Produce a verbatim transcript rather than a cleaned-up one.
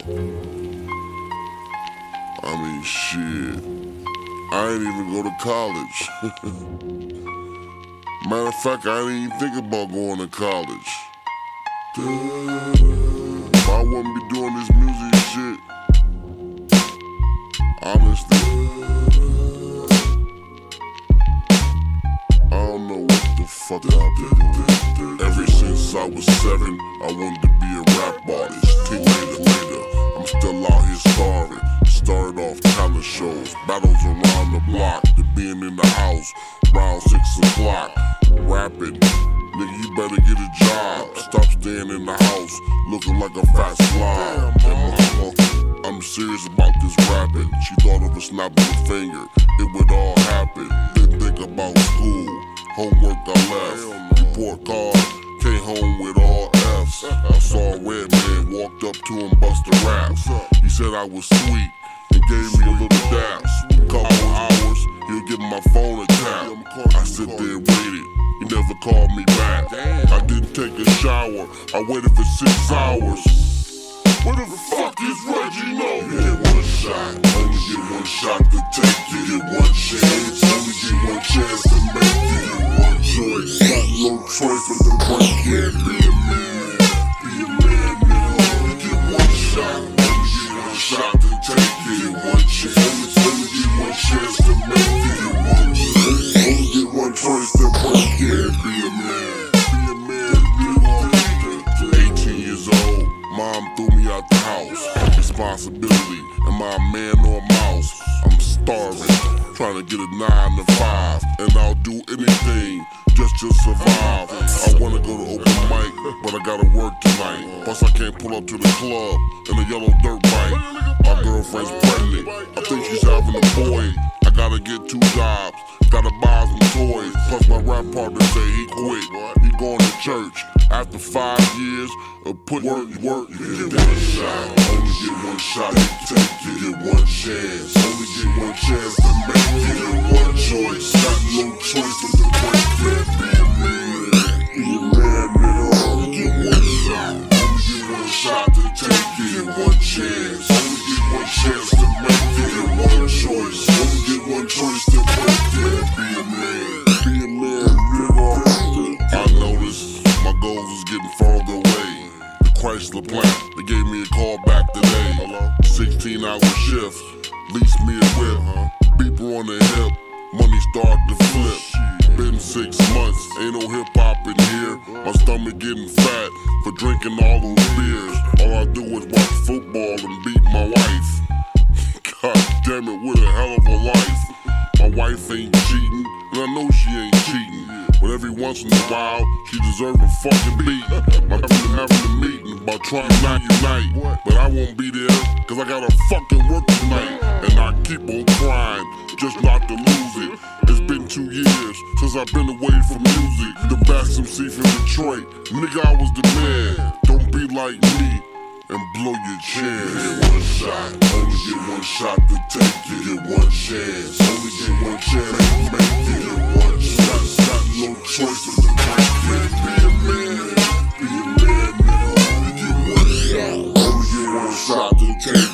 I mean, shit. I ain't even go to college. Matter of fact, I didn't even think about going to college. If I wouldn't be doing this music shit, honestly, I don't know what the fuck I've been doing. Ever since I was seven, I wanted to be a rap artist. Ten years later, I'm still out here starving. Started off talent shows, battles around the block, to being in the house around six o'clock, rapping. Nigga, you better get a job. Stop staying in the house looking like a fat slob. And mama, I'm serious about this rapping. She thought of a snap of a finger, it would all happen. Didn't think about school, homework I left. Report card, came home with all F's. I saw a red man, walked up to him, bust a rap. He said I was sweet and gave me a little dap. A couple hours, he'll give my phone a tap. I sit there and waited, he never called me back. I didn't take a shower, I waited for six hours. Where the fuck is Reggie? No, you get one shot, only get one shot to take. You get one chance, only get one chance to make. You get one choice, got no choice but the one. Can't be a man, be a man, nigga. Only get one shot, only get one shot to take. You get one chance, only get one chance to make. You get one choice, only get one choice to make. Can't be a man, be a man, nigga. eighteen years old, mom threw me out the house. Responsibility, am I a man or a mouse? I'm starving, trying to get a nine to five, and I'll do anything just to survive. I wanna go to open mic, but I gotta work tonight. Plus I can't pull up to the club in a yellow dirt bike. My girlfriend's pregnant, I think she's having a boy. I gotta get two jobs, gotta buy some toys. Plus my rap partner say he quit, he going to church. After five years of putting work, work, you get one shot, only get one shot to take. You get one chance, only get one chance to make. You get one choice, got no choice but to break. Can't be a man, be a man, nigga. Only get one shot, only get one shot to take. You get one chance, only get one chance to make. You get one choice, only get one choice to break. Can't be a man, be a man, nigga. I noticed my goals was getting farther away. The Chrysler plant, they gave me a call back today. sixteen hour shift, leased me a whip. Beeper on the hip, money start to flip. Been six months, ain't no hip hop in here. My stomach getting fat for drinking all those beers. All I do is watch football and beat my wife. God damn it, what a hell of a life. My wife ain't cheating, and I know she ain't cheating. But every once in a while, she deserves a fucking beating. My family having a meeting about trying to unite, but I won't be there, cause I gotta fucking work tonight. And I keep on crying, just not to lose it. It's been two years since I've been away from music. The best M C from Detroit, nigga I was the man. Don't be like me and blow your chance. You get one shot, only get one shot to take. You get one chance, only get one chance to make. You get one shot, got no choice but to break. Can't be a man, be a man, nigga. Only get one shot, only get one shot to take.